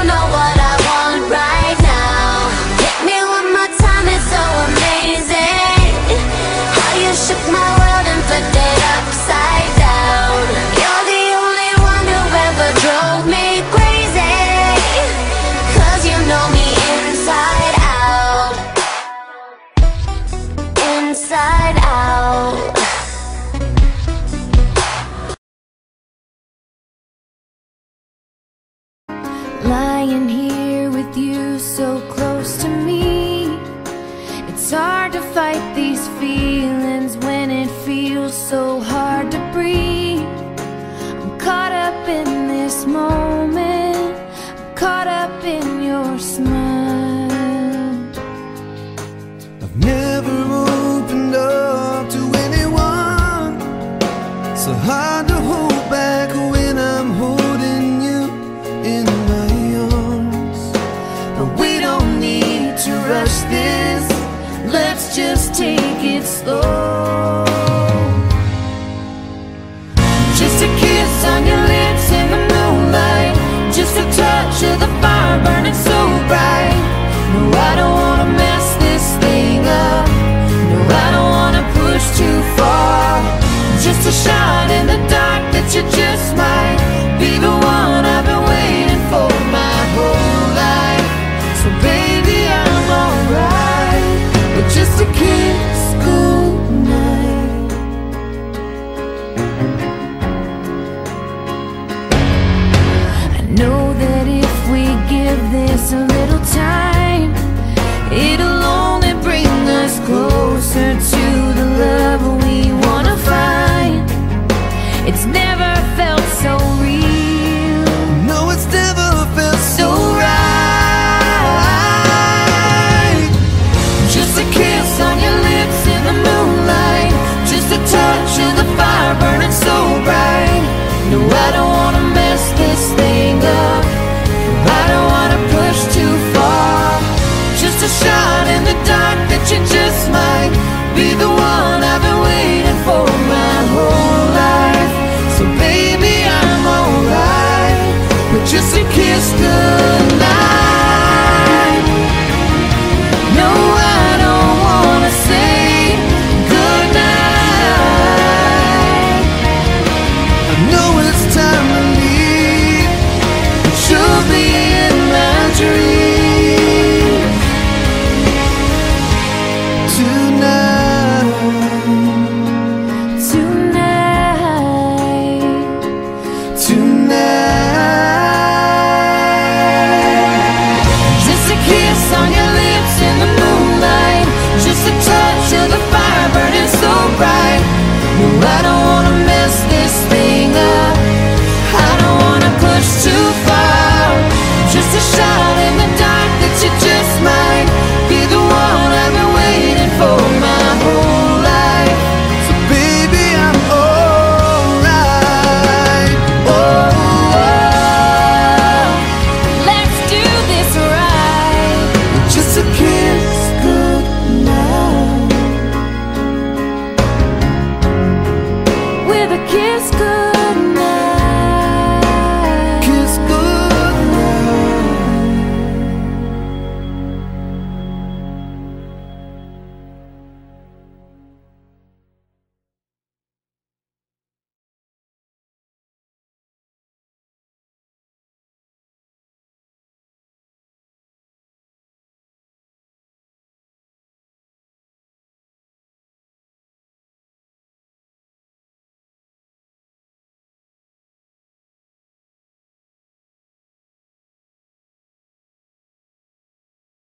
know what I want right now. Hit me one more time, it's so amazing how you shook my world and flipped it upside down. You're the only one who ever drove me crazy, 'cause you know me inside out. Inside out. Lying here with you so close to me, it's hard to fight these feelings when it feels so hard to breathe. I'm caught up in this moment, I'm caught up in your smile. I've never opened up to anyone, so hard to hold back when I'm holding you in my arms. But we don't need to rush this, let's just take it slow. Just a kiss on your lips in the moonlight, just a touch of the fire burning so bright. No, I don't wanna mess this thing up, no, I don't wanna push too far. Just a shot in the dark that you just might be the one I've been waiting for my whole life. So baby, I'm alright with just a kiss goodnight. I know that if we give this a little time, it'll only bring us closer to the love we wanna find. It's never felt so real. No, it's never felt so right. Just a kiss on your lips in the moonlight, just a touch of the fire burning so bright. No, I don't wanna mess this thing up, I don't wanna push too far. Just a shot in the dark that you just might be the one I've been waiting for my whole life. So baby, I'm alright with just a kiss good.